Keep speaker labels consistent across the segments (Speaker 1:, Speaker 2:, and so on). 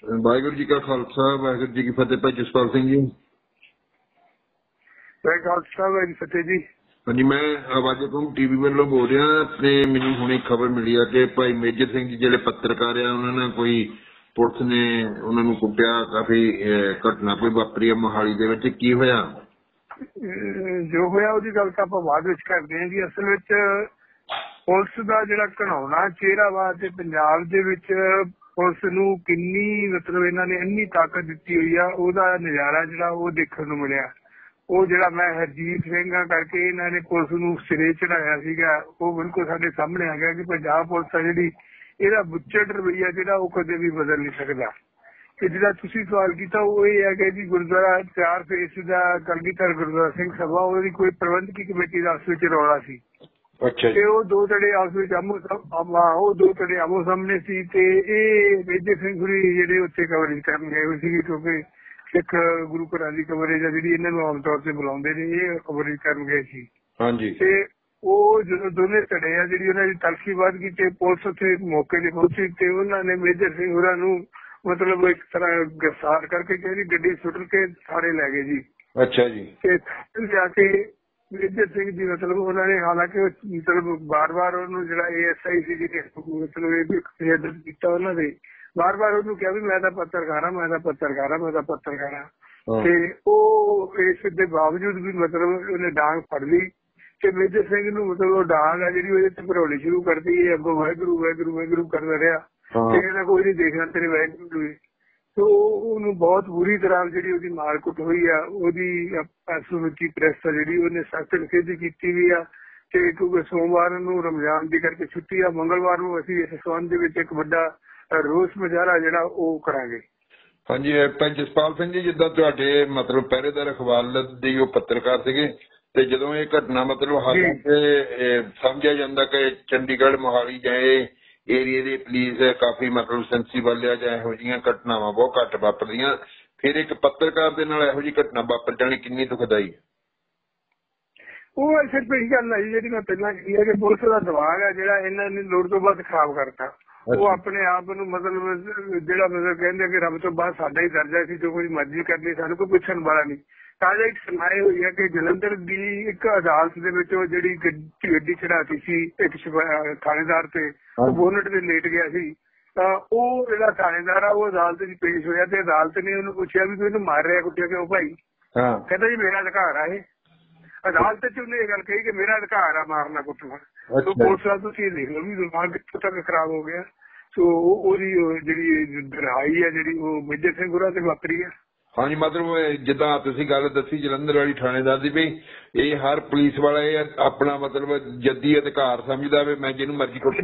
Speaker 1: ਵਾਹਿਗੁਰੂ ਜੀ ਕਾ ਖਾਲਸਾ ਵਾਹਿਗੁਰੂ ਜੀ ਕੀ ਫਤਿਹ। ਭਾਈ ਜਸਪਾਲ ਸਿੰਘ ਜੀ।
Speaker 2: ਖਾਲਸਾ ਵਾਹਿਗੁਰੂ ਫਤਿਹ ਜੀ।
Speaker 1: ਹਾਂਜੀ, ਮੈਂ ਆਵਾਜ਼ ਤੋਂ ਟੀਵੀ ਵੱਲੋਂ ਬੋਲ ਰਿਹਾ। ਤੇ ਮੈਨੂੰ ਹੁਣੇ ਖਬਰ ਮਿਲੀ ਆ ਕਿ ਭਾਈ ਮੇਜਰ ਸਿੰਘ ਜੀ ਜਿਹੜੇ ਪੱਤਰਕਾਰ ਆ ਉਹਨਾਂ ਨੇ ਕੋਈ ਪੁਲਿਸ ਨੇ ਉਹਨਾਂ ਨੂੰ ਕੁੱਟਿਆ, ਕਾਫੀ ਘਟਨਾ ਕੋਈ ਵਾਪਰੀ ਆ ਮੋਹਾਲੀ ਦੇ ਵਿੱਚ। ਕੀ ਹੋਇਆ?
Speaker 2: ਜੋ ਹੋਇਆ ਉਹਦੀ ਗੱਲ ਤਾਂ ਆਪਾਂ ਬਾਅਦ ਵਿੱਚ ਕਰਦੇ ਹਾਂ ਜੀ। ਅਸਲ ਵਿੱਚ ਪੁਲਿਸ ਦਾ ਜਿਹੜਾ ਘਿਨਾਉਣਾ ਚਿਹਰਾ ਵਾ ਤੇ ਪੰਜਾਬ ਦੇ ਵਿੱਚ ਪੁਲਿਸ ਨੂੰ ਕਿੰਨੀ ਮਤਲਬ ਇਹਨਾਂ ਨੇ ਇੰਨੀ ਤਾਕਤ ਦਿੱਤੀ ਹੋਈ ਆ, ਉਹਦਾ ਨਜ਼ਾਰਾ ਜਿਹੜਾ ਉਹ ਦੇਖਣ ਨੂੰ ਮਿਲਿਆ। ਉਹ ਜਿਹੜਾ ਮੈਂ ਹਰਜੀਤ ਸਿੰਘਾਂ ਕਰਕੇ ਇਹਨਾਂ ਨੇ ਪੁਲਿਸ ਨੂੰ ਸਿਰੇ ਚੜਾਇਆ ਸੀਗਾ, ਉਹ ਬਿਲਕੁਲ ਸਾਡੇ ਸਾਹਮਣੇ ਆ ਗਿਆ ਕਿ ਪੰਜਾਬ ਪੁਲਿਸ ਆ ਜਿਹੜੀ ਇਹਦਾ ਬੁੱਚੜ ਰਵੱਈਆ ਜਿਹੜਾ ਉਹ ਕਦੇ ਵੀ ਬਦਲ ਨਹੀਂ ਸਕਦਾ। ਤੇ ਜਿਹੜਾ ਤੁਸੀਂ ਸਵਾਲ ਕੀਤਾ ਉਹ ਇਹ ਹੈ ਕਿ ਜੀ ਗੁਰਦੁਆਰਾ 4 ਫੇਸ ਦਾ ਕਲਗੀਧਰ ਗੁਰਦੁਆਰਾ ਸਿੰਘ ਸਭਾ ਉਹਦੀ ਕੋਈ ਪ੍ਰਬੰਧਕੀ ਕਮੇਟੀ ਦਾ ਆਪਸ ਵਿੱਚ ਰੌਲਾ ਸੀ।
Speaker 1: ਅੱਛਾ।
Speaker 2: ਤੇ ਉਹ ਦੋ ਧੜੇ ਆਪਸ ਵਿੱਚ ਆਮੋ ਸਾਹਮਣੇ ਸੀ। ਤੇ ਇਹ ਮੇਜਰ ਸਿੰਘ ਹੁਣੀ ਜਿਹੜੇ ਉੱਥੇ ਕਵਰੇਜ ਕਰਨ ਗਏ ਹੋਏ ਸੀ, ਕਿਉਂਕਿ ਸਿੱਖ ਗੁਰੂ ਘਰਾਂ ਦੀ ਕਵਰੇਜ ਆ ਜਿਹੜੀ ਇਹਨਾਂ ਨੂੰ ਆਮ ਤੌਰ ਤੇ ਬੁਲਾਉਂਦੇ ਨੇ, ਇਹ ਕਵਰੇਜ ਕਰਨ ਗਏ ਸੀ। ਹਾਂਜੀ। ਤੇ ਉਹ ਜਦੋਂ ਦੋਨੇ ਧੜੇ ਆ ਜਿਹੜੀ ਉਹਨਾਂ ਦੀ ਤਲਖੀਬਾਜ਼ ਕੀਤੀ, ਪੁਲਿਸ ਉੱਥੇ ਮੌਕੇ ਤੇ ਪਹੁੰਚੀ ਤੇ ਉਹਨਾਂ ਨੇ ਮੇਜਰ ਸਿੰਘ ਹੋਰਾਂ ਨੂੰ ਮਤਲਬ ਇੱਕ ਤਰ੍ਹਾਂ ਗ੍ਰਿਫਤਾਰ ਕਰਕੇ ਜਿਹੜੀ ਗੱਡੀ ਸੁੱਟ ਕੇ ਸਾਰੇ ਲੈ ਗਏ ਜੀ। ਅੱਛਾ ਜੀ। ਤੇ ਜਾ ਕੇ ਮੇਜਰ ਸਿੰਘ ਜੀ ਮਤਲਬ ਉਹਨਾਂ ਨੇ ਹਾਲਾਂਕਿ ਮਤਲਬ ਬਾਰ-ਬਾਰ ਉਹਨੂੰ ਜਿਹੜਾ ASI ਸੀ ਜਿਹਨੇ ਮਤਲਬ ਇਹ ਵੀ ਹਦਾਇਤ ਕੀਤਾ ਉਹਨਾਂ ਦੇ, ਬਾਰ-ਬਾਰ ਉਹਨੂੰ ਕਿਹਾ ਵੀ ਮੈਂ ਤਾਂ ਪੱਤਰਕਾਰ ਆ। ਤੇ ਉਹ ਇਸ ਦੇ ਬਾਵਜੂਦ ਵੀ ਮਤਲਬ ਉਹਨੇ ਡਾਂਗ ਫੜ ਲਈ ਤੇ ਮੇਜਰ ਸਿੰਘ ਨੂੰ ਮਤਲਬ ਉਹ ਡਾਂਗ ਆ ਜਿਹੜੀ ਉਹਦੇ ਤੇ ਭਰੋਲੀ ਸ਼ੁਰੂ ਕਰਦੀ ਹੈ। ਅੱਗੋਂ ਵਾਹਿਗੁਰੂ ਕਰਦਾ ਰਿਹਾ ਤੇ ਕਹਿੰਦਾ ਕੋਈ ਨਹੀਂ ਦੇਖਣਾ ਤੇਰੇ ਵਾਹਿਗੁਰੂ। ਤੋ ਉਹਨੂੰ ਬਹੁਤ ਬੁਰੀ ਤਰ੍ਹਾਂ ਜਿਹੜੀ ਉਹਦੀ ਮਾਰਕੁੱਟ ਹੋਈ ਆ, ਉਹਦੀ ਸਮੁੱਚੀ ਪ੍ਰੈਸ ਆ ਜਿਹੜੀ ਉਹਨੇ ਸਖਤ ਨਿਖੇਧੀ ਕੀਤੀ ਵੀ ਆ। ਤੇ ਕਿਉਂਕਿ ਸੋਮਵਾਰ ਨੂੰ ਰਮਜ਼ਾਨ ਦੀ ਕਰਕੇ ਛੁੱਟੀ ਆ, ਮੰਗਲਵਾਰ ਨੂੰ ਅਸੀਂ ਇਸ ਸੰਬੰਧ ਦੇ ਵਿੱਚ ਇੱਕ ਵੱਡਾ ਰੋਸ ਮੁਜ਼ਾਹਰਾ ਜਿਹੜਾ ਉਹ ਕਰਾਂਗੇ।
Speaker 1: ਹਾਂਜੀ ਭਾਈ ਜਸਪਾਲ ਸਿੰਘ ਜੀ, ਜਿੱਦਾਂ ਤੁਹਾਡੇ ਮਤਲਬ ਪਹਿਰੇਦਾਰ ਅਖਬਾਰ ਦੇ ਉਹ ਪੱਤਰਕਾਰ ਸੀਗੇ ਤੇ ਜਦੋਂ ਇਹ ਘਟਨਾ ਮਤਲਬ ਹਾਲਾਂਕਿ ਸਮਝਿਆ ਜਾਂਦਾ ਕਿ ਚੰਡੀਗੜ੍ਹ ਮੋਹਾਲੀ ਜਾਏ ਏਰੀਏ ਦੀ ਪੁਲਿਸ ਕਾਫੀ ਮਤਲਬ ਸੈਂਸੀਬਲ ਆ ਜਾਂ ਇਹੋ ਜਿਹੀਆਂ ਘਟਨਾਵਾਂ ਬਹੁਤ ਘੱਟ ਵਾਪਰਦੀਆਂ, ਫਿਰ ਇੱਕ ਪੱਤਰਕਾਰ ਦੇ ਨਾਲ ਇਹੋ ਜਿਹੀ ਘਟਨਾ ਵਾਪਰ ਜਾਣੀ ਕਿੰਨੀ ਦੁਖਦਾਈ ਹੈ।
Speaker 2: ਉਹ ਸਿਰਫ ਇਹੀ ਗੱਲ ਹੈ ਜਿਹੜੀ ਮੈਂ ਪਹਿਲਾਂ ਕਹੀ ਹੈ ਕਿ ਪੁਲਿਸ ਦਾ ਦਿਮਾਗ ਹੈ ਜਿਹੜਾ ਇਹਨਾਂ ਨੇ ਲੋੜ ਤੋਂ ਬਾਅਦ ਖਰਾਬ ਕਰਤਾ। ਉਹ ਆਪਣੇ ਆਪ ਨੂੰ ਮਤਲਬ ਜਿਹੜਾ ਮਤਲਬ ਕਹਿੰਦੇ ਕਿ ਰੱਬ ਤੋਂ ਬਾਅਦ ਸਾਡਾ ਹੀ ਦਰਜਾ ਸੀ, ਜੋ ਕੋਈ ਮਰਜ਼ੀ ਕਰਨੀ, ਸਾਨੂੰ ਕੋਈ ਪੁੱਛਣ ਵਾਲਾ ਨਹੀਂ। ਤਾਜ਼ਾ ਇੱਕ ਸੁਣਾਈ ਹੋਈ ਹੈ ਕਿ ਜਲੰਧਰ ਦੀ ਇੱਕ ਅਦਾਲਤ ਦੇ ਵਿੱਚ ਉਹ ਜਿਹੜੀ ਗੱਡੀ ਚੜਾਤੀ ਸੀ ਇੱਕ ਥਾਣੇਦਾਰ ਤੇ, ਉਹ ਬੋਨਟ ਤੇ ਲੇਟ ਗਿਆ ਸੀ। ਤਾਂ ਉਹ ਜਿਹੜਾ ਥਾਣੇਦਾਰ ਆ ਉਹ ਅਦਾਲਤ ਚ ਪੇਸ਼ ਹੋਇਆ ਤੇ ਅਦਾਲਤ ਨੇ ਉਹਨੂੰ ਪੁੱਛਿਆ ਵੀ ਤੂੰ ਇਹਨੂੰ ਮਾਰ ਰਿਹਾ ਕੁੱਟਿਆ ਕਿਉਂ ਭਾਈ? ਕਹਿੰਦਾ ਜੀ ਮੇਰਾ ਅਧਿਕਾਰ ਆ ਇਹ। ਅਦਾਲਤ ਚ ਉਹਨੇ ਇਹ ਗੱਲ ਕਹੀ ਕਿ ਮੇਰਾ ਅਧਿਕਾਰ ਆ ਮਾਰਨਾ ਕੁੱਟਣਾ। ਪੁਲਿਸ ਦਾ ਤੁਸੀਂ ਦੇਖ ਲਓ ਵੀ ਦਿਮਾਗ ਕਿੱਥੋਂ ਤੱਕ ਖਰਾਬ ਹੋ ਗਿਆ। ਸੋ ਉਹਦੀ ਜਿਹੜੀ ਰਿਹਾਈ ਆ ਜਿਹੜੀ ਉਹ ਮੇਜਰ ਸਿੰਘ ਹੋਰਾਂ ਤੇ ਵਾਪਰੀ ਆ।
Speaker 1: ਹਾਂਜੀ, ਮਤਲਬ ਜਿੱਦਾਂ ਤੁਸੀਂ ਗੱਲ ਦੱਸੀ ਜਲੰਧਰ ਵਾਲੀ ਥਾਣੇਦਾਰ ਦੀ ਵੀ ਇਹ ਹਰ ਪੁਲਿਸ ਵਾਲਾ ਇਹ ਆਪਣਾ ਮਤਲਬ ਜੱਦੀ ਅਧਿਕਾਰ ਸਮਝਦਾ ਵੀ ਮੈਂ ਜਿਹਨੂੰ ਮਰਜ਼ੀ ਕੁੱਟ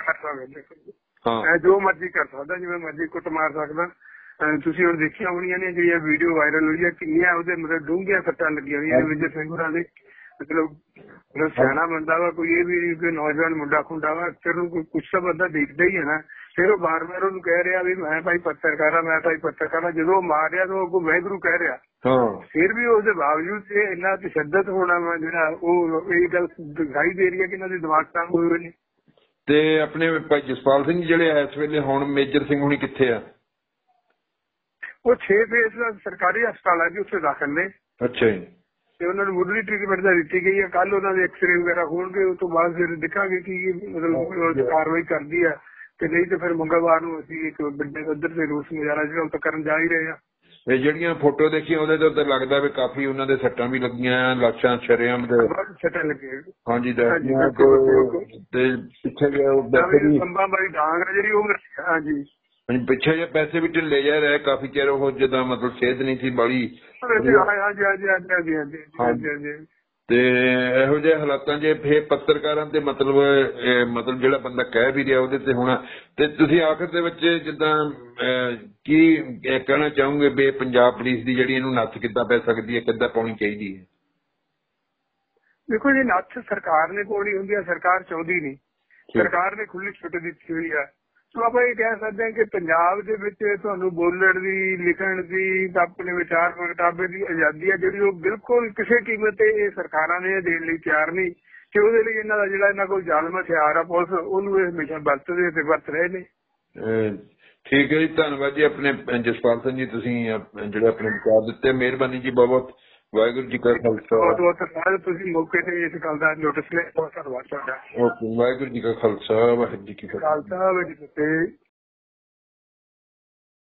Speaker 1: ਜੋ ਮਰਜ਼ੀ ਕਰ ਸਕਦਾ, ਜਿਵੇਂ ਮਰਜ਼ੀ ਕੁੱਟ ਮਾਰ ਸਕਦਾ। ਤੁਸੀਂ ਹੁਣ ਦੇਖੀਆਂ ਹੋਣੀਆਂ ਨੇ ਜਿਹੜੀਆਂ ਵੀਡੀਓ ਵਾਇਰਲ ਹੋਈ ਹੈ, ਕਿੰਨੀਆਂ ਉਹਦੇ ਮਤਲਬ ਡੂੰਘੀਆਂ ਸੱਟਾਂ ਲੱਗੀਆਂ ਹੋਈਆਂ ਨੇ ਮੇਜਰ ਸਿੰਘ ਹੋਰਾਂ ਦੇ। ਮਤਲਬ ਸਿਆਣਾ ਬੰਦਾ ਵਾ ਕੋਈ, ਇਹ ਵੀ ਨੌਜਵਾਨ ਮੁੰਡਾ ਖੁੰਡਾ ਵਾ, ਫਿਰ ਨੂੰ ਕੋਈ ਕੁਛ ਤਾਂ ਬੰਦਾ ਦੇਖਦਾ ਹੀ ਹੈ ਨਾ। ਫਿਰ ਉਹ ਬਾਰ-ਬਾਰ ਉਹਨੂੰ ਕਹਿ ਰਿਹਾ ਵੀ ਮੈਂ ਭਾਈ ਪੱਤਰਕਾਰ ਆ। ਜਦੋਂ ਮਾਰ ਰਿਹਾ ਤਾਂ ਉਹ ਵਾਹਿਗੁਰੂ ਕਹਿ ਰਿਹਾ, ਫਿਰ ਵੀ ਉਸਦੇ ਬਾਵਜੂਦ ਇਹ ਇੰਨਾ ਤਸ਼ੱਦਦ ਹੋਣਾ ਵਾ ਜਿਹੜਾ ਉਹ ਇਹ ਗੱਲ ਦਿਖਾਈ ਦੇ ਰਹੀ ਹੈ ਕਿ ਇਹਨਾਂ ਦੇ ਦਿਮਾਗ ਤੰਗ ਹੋਏ ਹੋਏ ਨੇ। ਤੇ ਆਪਣੇ ਭਾਈ ਜਸਪਾਲ ਸਿੰਘ ਜਿਹੜੇ ਇਸ ਵੇਲੇ ਹੁਣ ਮੇਜਰ ਸਿੰਘ ਹੁਣੀ ਕਿੱਥੇ ਆ?
Speaker 2: ਉਹ 6 ਫੇਸ ਦਾ ਸਰਕਾਰੀ ਹਸਪਤਾਲ ਹੈ ਜੀ, ਉੱਥੇ ਦਾਖਲ ਨੇ।
Speaker 1: ਅੱਛਾ ਜੀ।
Speaker 2: ਤੇ ਉਹਨਾਂ ਨੂੰ ਮੁੱਢਲੀ ਟ੍ਰੀਟਮੈਂਟ ਦਾ ਦਿੱਤੀ ਗਈ ਹੈ। ਕੱਲ ਉਹਨਾਂ ਦੇ ਐਕਸਰੇ ਵਗੈਰਾ ਹੋਣਗੇ, ਉਸ ਤੋਂ ਬਾਅਦ ਫਿਰ ਦੇਖਾਂਗੇ ਕਿ ਮਤਲਬ ਕਾਰਵਾਈ ਕਰਦੀ ਆ ਤੇ ਨਹੀਂ ਤੇ ਫਿਰ ਮੰਗਲਵਾਰ ਨੂੰ ਅਸੀਂ ਇੱਕ ਵੱਡੇ ਪੱਧਰ ਤੇ ਰੋਸ ਮੁਜ਼ਾਹਰਾ ਜਿਹੜਾ ਉਹ ਤਾਂ ਕਰਨ ਜਾ ਹੀ ਰਹੇ ਆ।
Speaker 1: ਇਹ ਜਿਹੜੀਆਂ ਫੋਟੋ ਦੇਖੀਆਂ ਉਹਦੇ ਤੇ ਲੱਗਦਾ ਵੀ ਕਾਫੀ ਉਹਨਾਂ ਦੇ ਸੱਟਾਂ ਵੀ ਲੱਗੀਆਂ, ਲਾਸ਼ਾਂ ਸ਼ਰੇਆਮ ਦੇ
Speaker 2: ਸੱਟਾਂ ਲੱਗੀਆਂ। ਹਾਂਜੀ,
Speaker 1: ਤੇ ਪਿੱਛੇ
Speaker 2: ਸੰਭਾਂ ਵਾਲੀ ਡਾਂਗ ਆ ਜਿਹੜੀ ਉਹ। ਹਾਂਜੀ,
Speaker 1: ਪਿੱਛੇ ਜੇ ਪੈਸੇ ਵੀ ਢਿੱਲੇ ਜਾ ਰਹੇ ਕਾਫੀ ਚਿਰ, ਉਹ ਜਿੱਦਾਂ ਮਤਲਬ ਸਿਹਤ ਨਹੀਂ ਸੀ ਬਾਲੀ। ਤੇ ਇਹੋ ਜਿਹੇ ਹਾਲਾਤਾਂ 'ਚ ਫਿਰ ਪੱਤਰਕਾਰਾਂ ਤੇ ਮਤਲਬ ਜਿਹੜਾ ਬੰਦਾ ਕਹਿ ਵੀ ਰਿਹਾ ਉਹਦੇ ਤੇ ਹੋਣਾ। ਤੇ ਤੁਸੀਂ ਆਖਰ ਦੇ ਵਿੱਚ ਜਿੱਦਾਂ ਕੀ ਕਹਿਣਾ ਚਾਹੋਗੇ ਵੀ ਪੰਜਾਬ ਪੁਲਿਸ ਦੀ ਜਿਹੜੀ ਇਹਨੂੰ ਨੱਥ ਕਿੱਦਾਂ ਪੈ ਸਕਦੀ ਹੈ, ਕਿੱਦਾਂ ਪਾਉਣੀ ਚਾਹੀਦੀ ਹੈ?
Speaker 2: ਦੇਖੋ ਜੀ, ਨੱਥ ਸਰਕਾਰ ਨੇ ਪਾਉਣੀ ਹੁੰਦੀ ਹੈ, ਸਰਕਾਰ ਚਾਹੁੰਦੀ ਨਹੀਂ। ਸਰਕਾਰ ਨੇ ਖੁੱਲੀ ਛੁੱਟ ਦਿੱਤੀ ਹੋਈ ਹੈ। ਸੋ ਆਪਾਂ ਇਹ ਕਹਿ ਸਕਦੇ ਹਾਂ ਕਿ ਪੰਜਾਬ ਦੇ ਵਿੱਚ ਤੁਹਾਨੂੰ ਬੋਲਣ ਦੀ, ਲਿਖਣ ਦੀ, ਆਪਣੇ ਵਿਚਾਰ ਪ੍ਰਗਟਾਵੇ ਦੀ ਆਜ਼ਾਦੀ ਹੈ ਜਿਹੜੀ ਉਹ ਬਿਲਕੁਲ ਕਿਸੇ ਕੀਮਤ ਤੇ ਇਹ ਸਰਕਾਰਾਂ ਨੇ ਦੇਣ ਲਈ ਤਿਆਰ ਨਹੀਂ। ਕਿ ਉਹਦੇ ਲਈ ਇਹਨਾਂ ਦਾ ਜਿਹੜਾ ਇਹਨਾਂ ਕੋਲ ਜ਼ਾਲਮ ਹਥਿਆਰ ਆ ਪੁਲਿਸ, ਉਹਨੂੰ ਇਹ ਹਮੇਸ਼ਾ ਵਰਤਦੇ ਤੇ ਵਰਤ ਰਹੇ ਨੇ।
Speaker 3: ਠੀਕ ਹੈ ਜੀ, ਧੰਨਵਾਦ ਜੀ ਆਪਣੇ ਜਸਪਾਲ ਸਿੰਘ ਜੀ, ਤੁਸੀਂ ਜਿਹੜੇ ਆਪਣੇ ਵਿਚਾਰ ਦਿੱਤੇ, ਮਿਹਰਬਾਨੀ ਜੀ, ਬਹੁਤ ਬਹੁਤ। ਵਾਹਿਗੁਰੂ ਜੀ ਕਾ ਖਾਲਸਾ।
Speaker 2: ਬਹੁਤ ਬਹੁਤ ਧੰਨਵਾਦ, ਤੁਸੀਂ ਮੌਕੇ ਤੇ ਇਸ ਗੱਲ ਦਾ ਨੋਟਿਸ ਲਿਆ, ਬਹੁਤ ਧੰਨਵਾਦ ਤੁਹਾਡਾ।
Speaker 3: ਓਕੇ, ਵਾਹਿਗੁਰੂ ਜੀ ਕਾ ਖਾਲਸਾ, ਵਾਹਿਗੁਰੂ ਜੀ ਕੀ ਫਤਿਹ।
Speaker 2: ਖਾਲਸਾ ਵਾਹਿਗੁਰੂ ਜੀ ਕੀ ਫਤਿਹ।